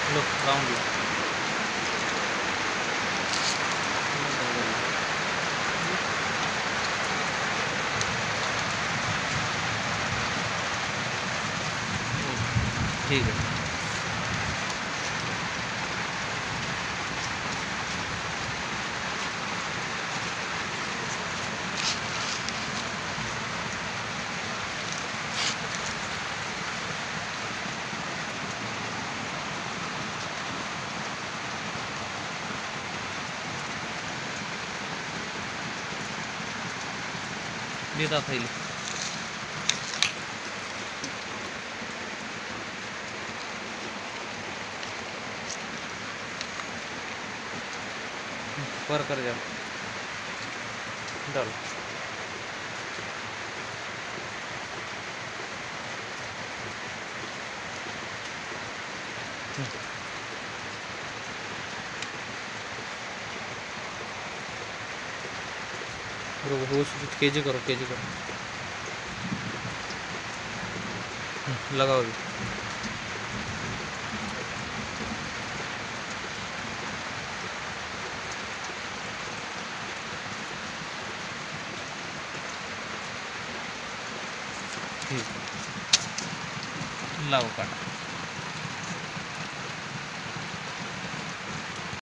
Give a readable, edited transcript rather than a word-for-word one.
लो round लो। ठीक है। देता था पर कर जा डालो। केजी करो, केजी करो। लगाओ अभी। ठीक, लाओ काटा।